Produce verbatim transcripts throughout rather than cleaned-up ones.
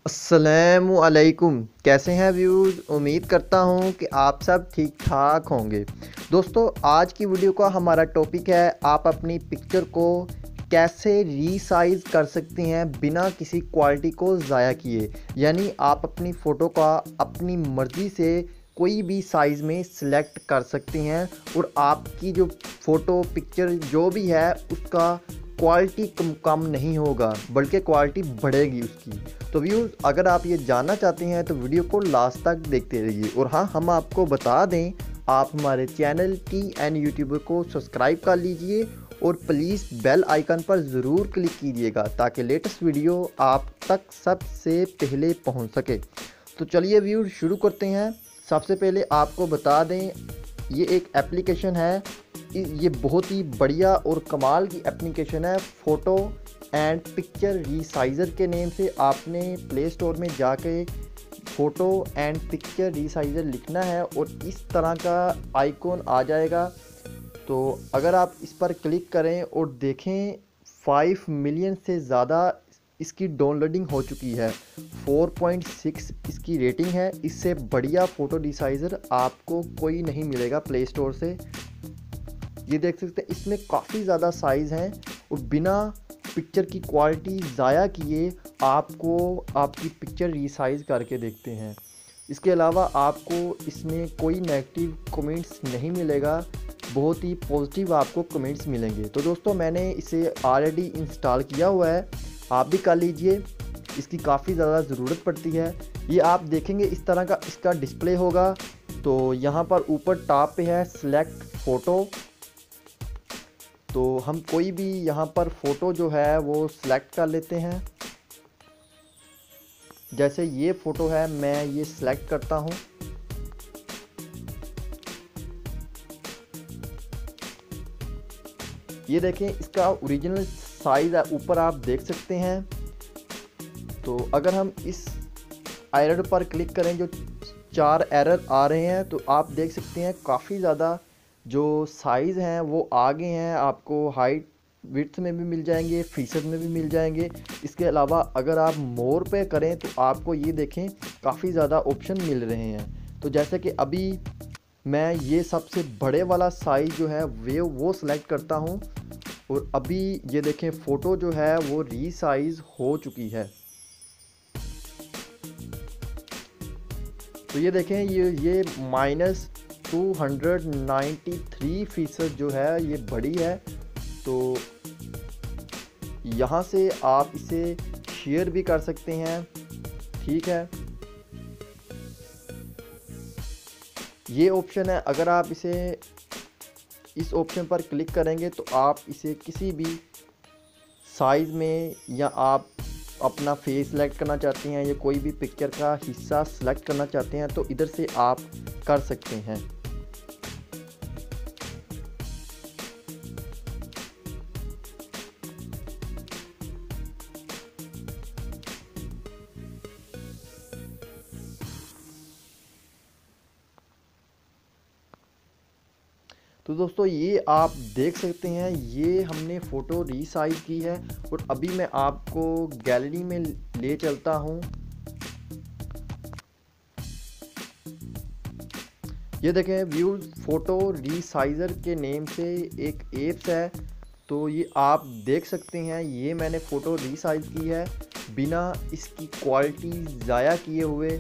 अस्सलामु अलैकुम। कैसे हैं व्यूज़? उम्मीद करता हूं कि आप सब ठीक ठाक होंगे। दोस्तों, आज की वीडियो का हमारा टॉपिक है आप अपनी पिक्चर को कैसे रीसाइज़ कर सकते हैं बिना किसी क्वालिटी को ज़ाया किए। यानी आप अपनी फ़ोटो का अपनी मर्ज़ी से कोई भी साइज़ में सिलेक्ट कर सकते हैं और आपकी जो फ़ोटो पिक्चर जो भी है उसका क्वालिटी कम कम नहीं होगा, बल्कि क्वालिटी बढ़ेगी उसकी। तो व्यूज़, अगर आप ये जानना चाहते हैं तो वीडियो को लास्ट तक देखते रहिए। और हाँ, हम आपको बता दें, आप हमारे चैनल टी एन यूट्यूबर को सब्सक्राइब कर लीजिए और प्लीज़ बेल आइकन पर ज़रूर क्लिक कीजिएगा ताकि लेटेस्ट वीडियो आप तक सबसे पहले पहुंच सके। तो चलिए व्यूज़, शुरू करते हैं। सबसे पहले आपको बता दें, ये एक एप्लीकेशन है, ये बहुत ही बढ़िया और कमाल की एप्लीकेशन है। फ़ोटो एंड पिक्चर रीसाइज़र के नेम से आपने प्ले स्टोर में जाके फ़ोटो एंड पिक्चर रीसाइज़र लिखना है और इस तरह का आइकॉन आ जाएगा। तो अगर आप इस पर क्लिक करें और देखें, फाइव मिलियन से ज़्यादा इसकी डाउनलोडिंग हो चुकी है। फोर पॉइंट सिक्स इसकी रेटिंग है। इससे बढ़िया फ़ोटो रीसाइज़र आपको कोई नहीं मिलेगा प्ले स्टोर से। ये देख सकते हैं, इसमें काफ़ी ज़्यादा साइज़ हैं और बिना पिक्चर की क्वालिटी ज़ाया किए आपको आपकी पिक्चर रीसाइज़ करके देखते हैं। इसके अलावा आपको इसमें कोई नेगेटिव कमेंट्स नहीं मिलेगा, बहुत ही पॉजिटिव आपको कमेंट्स मिलेंगे। तो दोस्तों, मैंने इसे ऑलरेडी इंस्टॉल किया हुआ है, आप भी कर लीजिए। इसकी काफ़ी ज़्यादा ज़रूरत पड़ती है। ये आप देखेंगे इस तरह का इसका डिस्प्ले होगा। तो यहाँ पर ऊपर टॉप पे है सेलेक्ट फ़ोटो। तो हम कोई भी यहाँ पर फ़ोटो जो है वो सिलेक्ट कर लेते हैं। जैसे ये फ़ोटो है, मैं ये सिलेक्ट करता हूँ। ये देखें, इसका ओरिजिनल साइज़ ऊपर आप देख सकते हैं। तो अगर हम इस एरर पर क्लिक करें, जो चार एरर आ रहे हैं, तो आप देख सकते हैं काफ़ी ज़्यादा जो साइज़ हैं वो आगे हैं। आपको हाइट विड्थ में भी मिल जाएंगे, फीसद में भी मिल जाएंगे। इसके अलावा अगर आप मोर पे करें तो आपको ये देखें काफ़ी ज़्यादा ऑप्शन मिल रहे हैं। तो जैसे कि अभी मैं ये सबसे बड़े वाला साइज़ जो है वे वो सिलेक्ट करता हूँ और अभी ये देखें फ़ोटो जो है वो रीसाइज़ हो चुकी है। तो ये देखें, ये ये minus two hundred ninety three फीसद जो है ये बड़ी है। तो यहाँ से आप इसे शेयर भी कर सकते हैं, ठीक है। ये ऑप्शन है, अगर आप इसे इस ऑप्शन पर क्लिक करेंगे तो आप इसे किसी भी साइज़ में, या आप अपना फेस सेलेक्ट करना चाहते हैं या कोई भी पिक्चर का हिस्सा सेलेक्ट करना चाहते हैं तो इधर से आप कर सकते हैं। तो दोस्तों, ये आप देख सकते हैं, ये हमने फ़ोटो रीसाइज़ की है और अभी मैं आपको गैलरी में ले चलता हूँ। ये देखें व्यूज़, फ़ोटो रीसाइज़र के नेम से एक ऐप्स है। तो ये आप देख सकते हैं, ये मैंने फ़ोटो रीसाइज़ की है बिना इसकी क्वालिटी ज़ाया किए हुए।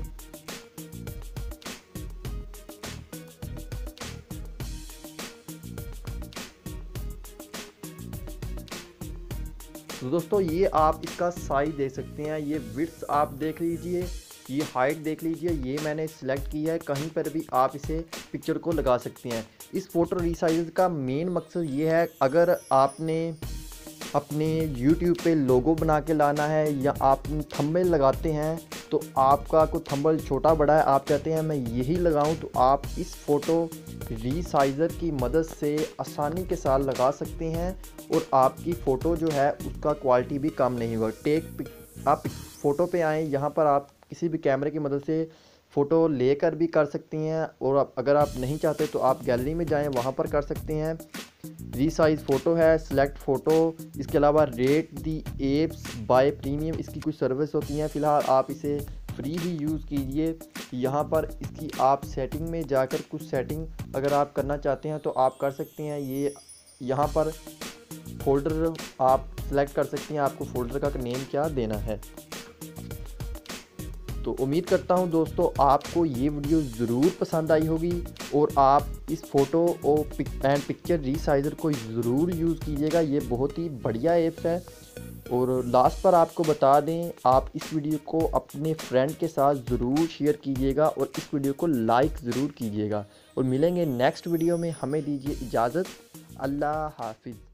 तो दोस्तों, ये आप इसका साइज़ देख सकते हैं, ये विड्थ आप देख लीजिए, ये हाइट देख लीजिए। ये मैंने सिलेक्ट की है, कहीं पर भी आप इसे पिक्चर को लगा सकते हैं। इस फ़ोटो रीसाइज़ का मेन मकसद ये है, अगर आपने अपने यूट्यूब पे लोगो बना के लाना है या आप थंबनेल लगाते हैं तो आपका कोई थंबनेल छोटा बड़ा है, आप चाहते हैं मैं यही लगाऊं, तो आप इस फ़ोटो रीसाइज़र की मदद से आसानी के साथ लगा सकते हैं और आपकी फ़ोटो जो है उसका क्वालिटी भी कम नहीं होगा। टेक आप फ़ोटो पे आएँ, यहाँ पर आप किसी भी कैमरे की मदद से फ़ोटो लेकर भी कर सकती हैं और आप अगर आप नहीं चाहते तो आप गैलरी में जाएं, वहाँ पर कर सकते हैं। रीसाइज फ़ोटो है, सेलेक्ट फ़ोटो, इसके अलावा rate the apps buy premium, इसकी कुछ सर्विस होती हैं। फ़िलहाल आप इसे फ्री ही यूज़ कीजिए। यहाँ पर इसकी आप सेटिंग में जाकर कुछ सेटिंग अगर आप करना चाहते हैं तो आप कर सकते हैं। ये यहाँ पर फ़ोल्डर आप सेलेक्ट कर सकते हैं, आपको फ़ोल्डर का नेम क्या देना है। तो उम्मीद करता हूँ दोस्तों आपको ये वीडियो ज़रूर पसंद आई होगी और आप इस फ़ोटो और पिक एंड पिक्चर रीसाइज़र को ज़रूर यूज़ कीजिएगा। ये बहुत ही बढ़िया ऐप्स है। और लास्ट पर आपको बता दें, आप इस वीडियो को अपने फ्रेंड के साथ ज़रूर शेयर कीजिएगा और इस वीडियो को लाइक ज़रूर कीजिएगा। और मिलेंगे नेक्स्ट वीडियो में। हमें दीजिए इजाज़त। अल्लाह हाफिज़।